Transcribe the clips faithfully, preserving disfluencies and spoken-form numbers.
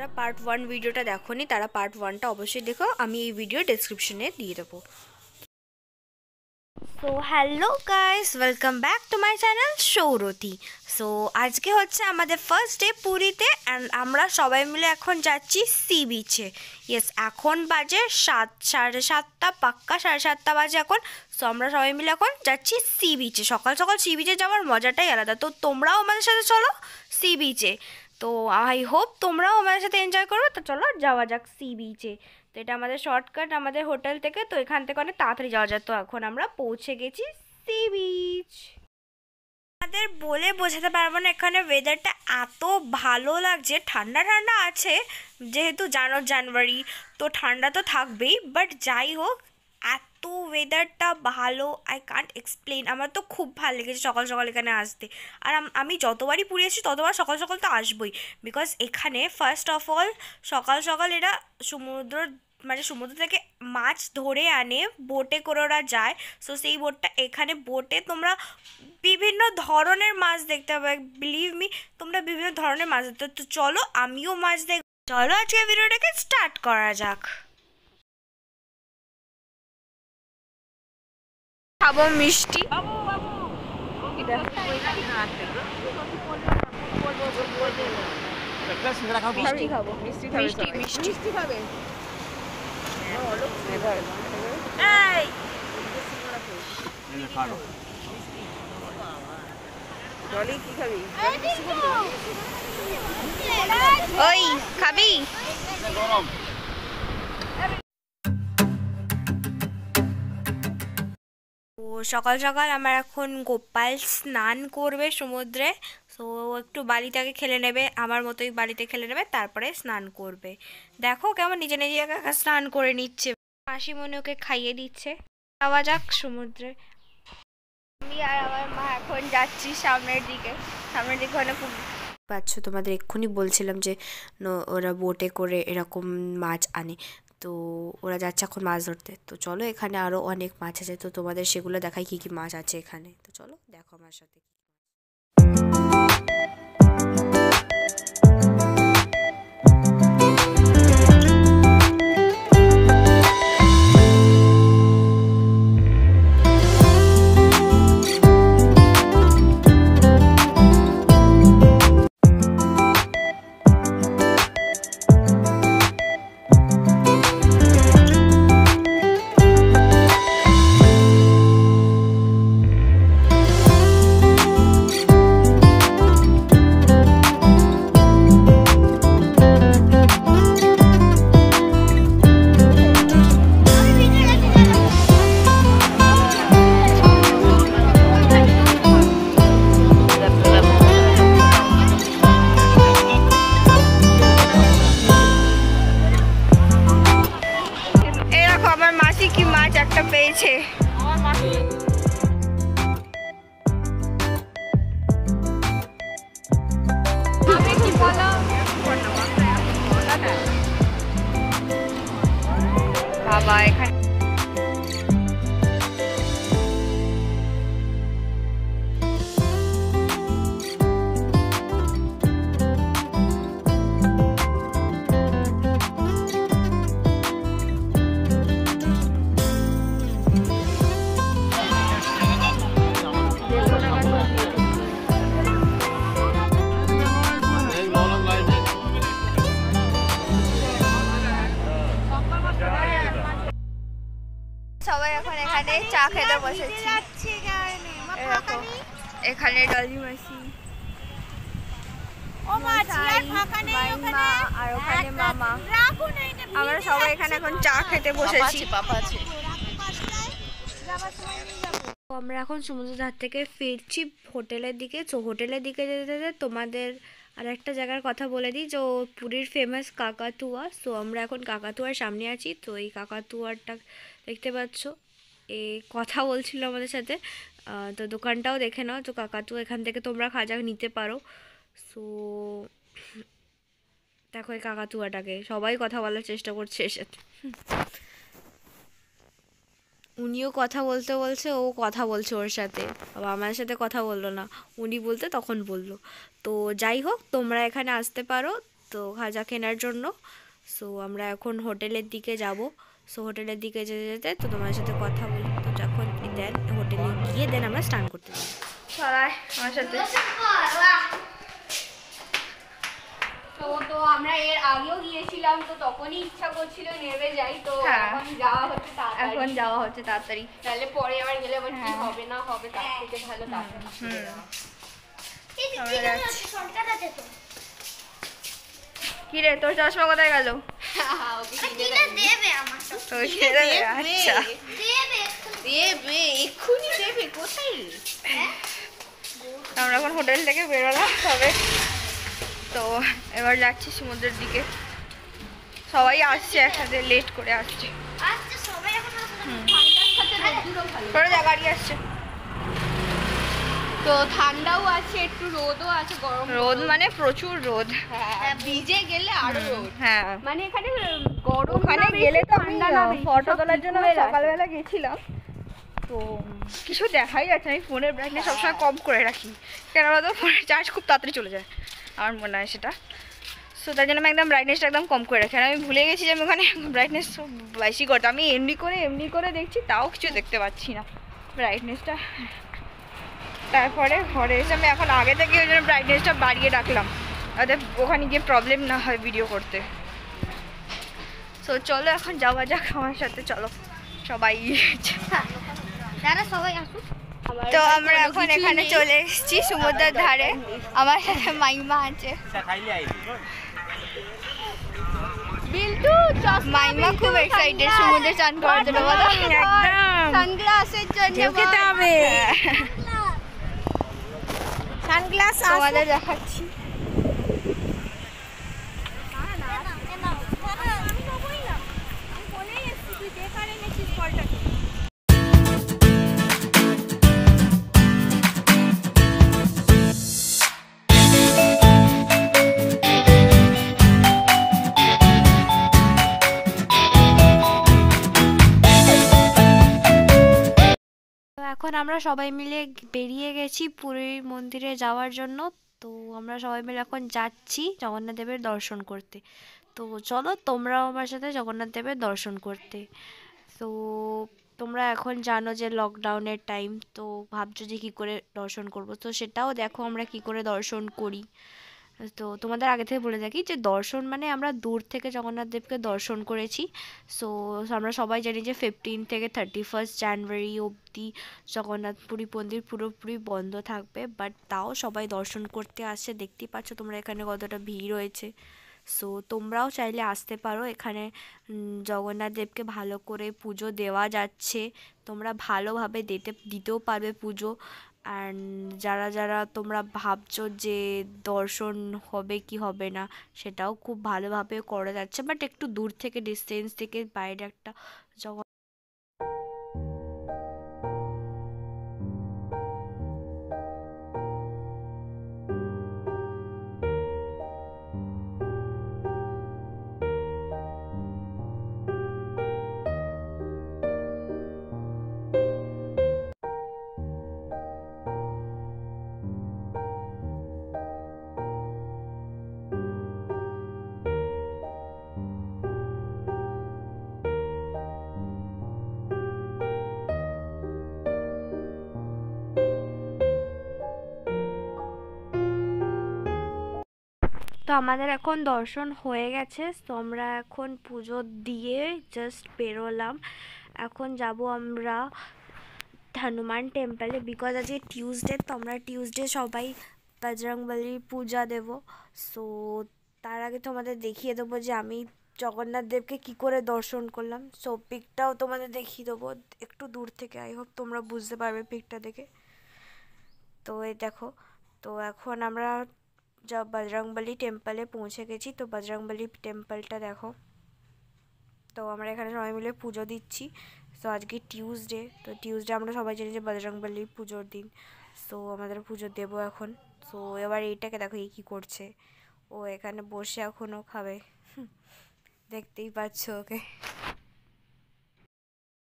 Part one ভিডিওটা দেখোনি তারা পার্ট ওয়ানটা অবশ্যই দেখো, আমি এই ভিডিও ডেসক্রিপশনে দিয়ে দেবো। So hello guys, welcome back to my channel Sourati. So আজকে হচ্ছে আমাদের ফার্স্ট ডে পুরীতে, অ্যান্ড আমরা সবাই মিলে এখন যাচ্ছি সি বিচে। ইয়েস, এখন বাজে সাত সাড়ে সাতটা, পাক্কা সাড়ে সাতটা বাজে এখন। সো আমরা সবাই মিলে এখন যাচ্ছি সি বিচে। সকাল সকাল সি বিচে যাওয়ার মজাটাই আলাদা। তো তোমরাও আমাদের সাথে চলো সি বিচে। তো আই হোপ তোমরাও আমাদের সাথে এনজয় করবে। তো চলো যাওয়া যাক সি বিচে। তো এটা আমাদের শর্টকাট আমাদের হোটেল থেকে, তো এখান থেকে অনেক তাড়াতাড়ি যাওয়া যায়। তো এখন আমরা পৌঁছে গেছি সি বিচ। আমাদের বলে বোঝাতে পারবো না, এখানে ওয়েদারটা এত ভালো লাগছে। ঠান্ডা ঠান্ডা আছে, যেহেতু জানো জানুয়ারি, তো ঠান্ডা তো থাকবেই, বাট যাই হোক এত ওয়েদারটা ভালো, আই কান্ট এক্সপ্লেন। আমার তো খুব ভালো লেগেছে সকাল সকাল এখানে আসতে। আর আমি যতবারই পুরী এসেছি ততবার সকাল সকাল তো আসবই, বিকজ এখানে ফার্স্ট অফ অল সকাল সকাল এরা সমুদ্র মানে সমুদ্র থেকে মাছ ধরে আনে, বোটে করে ওরা যায়। সো সেই বোটটা এখানে, বোটে তোমরা বিভিন্ন ধরনের মাছ দেখতে পাবে, বিলিভ মি তোমরা বিভিন্ন ধরনের মাছ দেখতে। তো চলো আমিও মাছ দেখ, চলো আজকে ভিডিওটাকে স্টার্ট করা যাক। খাবো মিষ্টি, মিষ্টি মিষ্টি খাবে। ওই খাবি? সকাল সকাল আমার এখন গোপাল স্নান করবে সমুদ্রে। সো একটু বালিটাকে খেলে নেবে, আমার মতোই বালিতে খেলে নেবে, তারপরে স্নান করবে। দেখো কেমন নিজে নিজে একা স্নান করে নিচ্ছে, মাসিমণি ওকে খাইয়ে দিচ্ছে। যাওয়া যাক সমুদ্রে। আমি আর আমার মা এখন যাচ্ছি সামনের দিকে। সামনের দিকে অনেক পাচ্ছ, তোমাদের এক্ষুনি বলছিলাম যে ওরা বোটে করে এরকম মাছ আনে। তো ওরা যাচ্ছে এখন মাছ ধরতে। তো চলো এখানে আরও অনেক মাছ আছে, তো তোমাদের সেগুলো দেখাই কী কী মাছ আছে এখানে। তো চলো দেখো আমার সাথে। পেয়েছে বাবা এখানে। সবাই এখন এখানে চা খেতে বসেছি। এখানে ডলি মাসি আর ওখানে মামা, আমরা সবাই এখানে এখন চা খেতে বসেছি। আমরা এখন সমুদ্র ধার থেকে ফিরছি হোটেলের দিকে। তো হোটেলের দিকে যেতে যেতে তোমাদের আর একটা জায়গার কথা বলে দিই, যে পুরীর ফেমাস কাকাতুয়া। সো আমরা এখন কাকাতুয়ার সামনে আছি। তো এই কাকাতুয়ারটা দেখতে পাচ্ছ, এ কথা বলছিল আমাদের সাথে। তো দোকানটাও দেখে নাও। তো কাকাতুয়া, এখান থেকে তোমরা খাজা নিতে পারো। সো দেখো এই কাকাতুয়াটাকে, সবাই কথা বলার চেষ্টা করছে এর সাথে। উনিও কথা বলতে বলছে, ও কথা বলছে ওর সাথে, আবার আমার সাথে কথা বললো না, উনি বলতে তখন বললো। তো যাই হোক তোমরা এখানে আসতে পারো। তো খাজা কেনার জন্য। সো আমরা এখন হোটেলের দিকে যাব। সো হোটেলের দিকে যেতে যেতে তো তোমার সাথে কথা বলি। তো যখন দেন হোটেলে গিয়ে দেন আমরা স্নান করতে যাই। সবাই আমার সাথে। তো তো আমরা এর আগেও গিয়েছিলাম, তো তখনই ইচ্ছা করছিল নেমে যাই, তো এখন যাওয়া হচ্ছে তাড়াতাড়ি। এখন যাওয়া হচ্ছে তাড়াতাড়ি, তাহলে পরে আবার গেলে আবার কি হবে না হবে, তার থেকে ভালো তাড়াতাড়ি। কি রে তোর চশমা কোথায় গেল? আচ্ছা দেবে এক্ষুনি দেবে, কোথায়? আমরা এখন হোটেল থেকে বেরোলাম তবে, তো এবার যাচ্ছি সমুদ্রের দিকে। সবাই আসছে একসাথে, লেট করে আসছে। গাড়ি আসছে, তো ঠান্ডাও আছে একটু, রোদও আছে, গরম রোদ মানে প্রচুর রোদ। হ্যাঁ, ভিজে গেলে আরো রোদ। হ্যাঁ মানে এখানে গরম, ওখানে গেলে তো আমি ঠান্ডা না, ফটো তোলার জন্য সকালবেলা গেছিলাম, তো কিছু দেখাই যাচ্ছে। আমি ফোনের ব্রাইটনেস সবসময় কম করে রাখি, কেন বলতো ফোনের চার্জ খুব তাড়াতাড়ি চলে যায় আমার মনে হয় সেটা। সো তার জন্য আমি একদম ব্রাইটনেসটা একদম কম করে রাখি। আর আমি ভুলে গেছি যে আমি ওখানে ব্রাইটনেস বেশি করতে, আমি এমনি করে এমনি করে দেখছি, তাও কিছু দেখতে পাচ্ছি না ব্রাইটনেসটা। তারপরে ঘরে এসে আমি এখন আগে থেকে ওই জন্য ব্রাইটনেসটা বাড়িয়ে রাখলাম, যাতে ওখানে গিয়ে প্রবলেম না হয় ভিডিও করতে। সো চলো এখন যাওয়া যাক আমার সাথে, চলো সবাই। যারা সবাই আসুক। তো আমরা এখন এখানে চলে এসেছি সমুদ্রের ধারে, আমার সাথে মাইমা আছে। বিল্টু মাইমা খুব এক্সাইটেড সমুদ্রে চান করার জন্য, বলো? একদম সানগ্লাসের জন্য খেতে হবে, সানগ্লাস আমাদের দেখাচ্ছি। এখন আমরা সবাই মিলে বেরিয়ে গেছি পুরীর মন্দিরে যাওয়ার জন্য। তো আমরা সবাই মিলে এখন যাচ্ছি জগন্নাথ দেবের দর্শন করতে। তো চলো তোমরাও আমার সাথে জগন্নাথ দেবের দর্শন করতে। তো তোমরা এখন জানো যে লকডাউনের টাইম, তো ভাবছো যে কী করে দর্শন করব, তো সেটাও দেখো আমরা কি করে দর্শন করি। তো তোমাদের আগে থেকে বলে থাকি যে দর্শন মানে আমরা দূর থেকে জগন্নাথ দেবকে দর্শন করেছি। সো আমরা সবাই জানি যে ফিফটিন থেকে থার্টি ফার্স্ট জানুয়ারি অবধি জগন্নাথ পুরী মন্দির পুরোপুরি বন্ধ থাকবে, বাট তাও সবাই দর্শন করতে আসছে। দেখতেই পাচ্ছ তোমরা এখানে কতটা ভিড় রয়েছে। সো তোমরাও চাইলে আসতে পারো, এখানে জগন্নাথ দেবকে ভালো করে পুজো দেওয়া যাচ্ছে, তোমরা ভালোভাবে দিতে দিতেও পারবে পুজো। অ্যান্ড যারা যারা তোমরা ভাবছো যে দর্শন হবে কি হবে না, সেটাও খুব ভালোভাবে করা যাচ্ছে, বাট একটু দূর থেকে ডিস্টেন্স থেকে বাইরে একটা জগন্নাথ। তো আমাদের এখন দর্শন হয়ে গেছে, তো আমরা এখন পুজো দিয়ে জাস্ট বেরোলাম। এখন যাব আমরা হনুমান টেম্পলে, বিকজ আজকে টিউসডে, তো আমরা টিউসডে সবাই বজরংবলীর পূজা দেব। সো তার আগে তোমাদের দেখিয়ে দেবো যে আমি জগন্নাথ দেবকে কী করে দর্শন করলাম। সো পিকটাও তোমাদের দেখিয়ে দেবো একটু দূর থেকে, আই হোপ তোমরা বুঝতে পারবে পিকটা দেখে। তো এই দেখো, তো এখন আমরা যা বজরংবলী টেম্পলে পৌঁছে গেছি। তো বজরংবলী টেম্পলটা দেখো, তো আমরা এখানে সবাই মিলে পুজো দিচ্ছি। সো আজকে টিউসডে, তো টিউসডে আমরা সবাই জানি যে বজরংবলী পুজোর দিন। সো আমাদের পুজো দেবো এখন। সো এবার এইটাকে দেখো এই কী করছে, ও এখানে বসে এখনও খাবে, দেখতেই পাচ্ছ ওকে।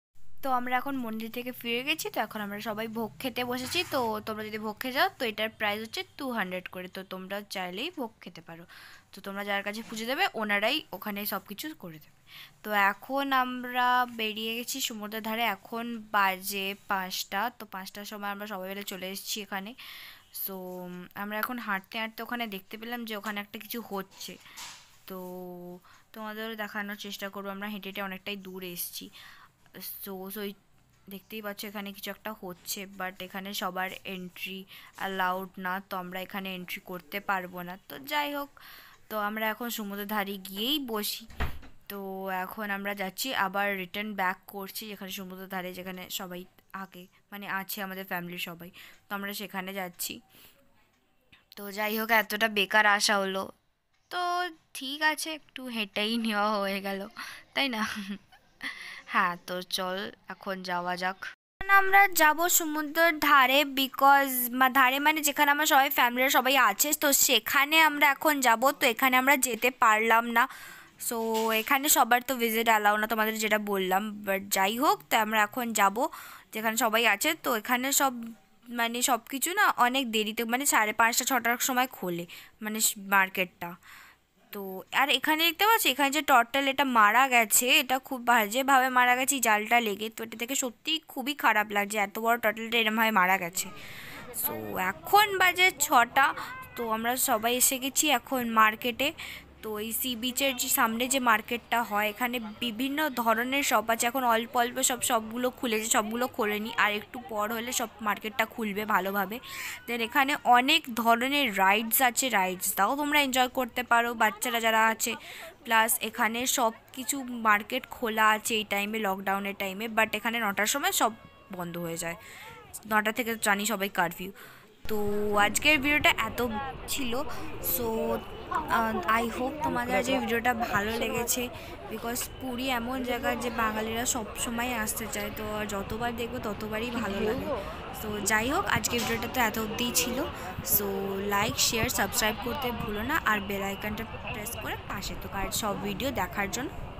তো আমরা এখন মন্দির থেকে ফিরে গেছি, তো এখন আমরা সবাই ভোগ খেতে বসেছি। তো তোমরা যদি ভোগ খেতে যাও তো এটার প্রাইস হচ্ছে টু হান্ড্রেড করে, তো তোমরা চাইলেই ভোগ খেতে পারো। তো তোমরা যার কাছে পুজো দেবে ওনারাই ওখানে সব কিছু করে দেবে। তো এখন আমরা বেরিয়ে গেছি সমুদ্রের ধারে, এখন বাজে পাঁচটা, তো পাঁচটার সময় আমরা সবাই মিলে চলে এসেছি এখানে। সো আমরা এখন হাঁটতে হাঁটতে ওখানে দেখতে পেলাম যে ওখানে একটা কিছু হচ্ছে, তো তোমাদেরও দেখানোর চেষ্টা করবো। আমরা হেঁটে হেঁটে অনেকটাই দূর এসেছি। সো সো দেখতেই পাচ্ছ এখানে কিছু একটা হচ্ছে, বাট এখানে সবার এন্ট্রি অ্যালাউড না, তো আমরা এখানে এন্ট্রি করতে পারবো না। তো যাই হোক, তো আমরা এখন সমুদ্রের ধারে গিয়েই বসি। তো এখন আমরা যাচ্ছি আবার রিটার্ন ব্যাক করছি, যেখানে সমুদ্রের ধারে যেখানে সবাই আগে মানে আছে আমাদের ফ্যামিলির সবাই, তো আমরা সেখানে যাচ্ছি। তো যাই হোক, এতটা বেকার আসা হলো, তো ঠিক আছে, একটু হেঁটেই নেওয়া হয়ে গেল, তাই না? হ্যাঁ, তো চল এখন যাওয়া যাক। আমরা যাব সমুদ্রের ধারে, বিকজ ধারে মানে যেখানে আমার সবাই ফ্যামিলির সবাই আছে, তো সেখানে আমরা এখন যাব। তো এখানে আমরা যেতে পারলাম না, সো এখানে সবার তো ভিজিট অ্যালাউ না, তোমাদের যেটা বললাম। বাট যাই হোক, তো আমরা এখন যাব যেখানে সবাই আছে। তো এখানে সব মানে সব কিছু না অনেক দেরিতে, মানে সাড়ে পাঁচটা ছটার সময় খোলে মানে মার্কেটটা। তো আর এখানে দেখতে পাচ্ছি এখানে যে টর্টল এটা মারা গেছে, এটা খুব বাজেভাবে মারা গেছে এই জালটা লেগে, তো এটা থেকে সত্যিই খুবই খারাপ লাগছে, এত বড় টর্টলটা এরমভাবে মারা গেছে। সো এখন বাজে ছটা, তো আমরা সবাই এসে গেছি এখন মার্কেটে। তো এই সি বিচের যে সামনে যে মার্কেটটা হয়, এখানে বিভিন্ন ধরনের শপ আছে, এখন অল্প অল্প সব সবগুলো খুলেছে, সবগুলো খোলেনি, আর একটু পর হলে সব মার্কেটটা খুলবে ভালোভাবে। দেন এখানে অনেক ধরনের রাইডস আছে, রাইডসটাও তোমরা এনজয় করতে পারো বাচ্চারা যারা আছে। প্লাস এখানে সব কিছু মার্কেট খোলা আছে এই টাইমে, লকডাউনের টাইমে, বাট এখানে নটার সময় সব বন্ধ হয়ে যায়, নটা থেকে জানি সবাই কারফিউ। তো আজকের ভিডিওটা এত ছিল। সো আই হোপ তোমাদের আজকের ভিডিওটা ভালো লেগেছে, বিকজ পুরী এমন জায়গা যে বাঙালিরা সবসময় আসতে চায়, তো যতবার দেখবো ততবারই ভালো লাগে। সো যাই হোক, আজকের ভিডিওটা তো এত অবধিই ছিল। সো লাইক শেয়ার সাবস্ক্রাইব করতে ভুলো না, আর বেল আইকনটা প্রেস করে পাশে তো কার সব ভিডিও দেখার জন্য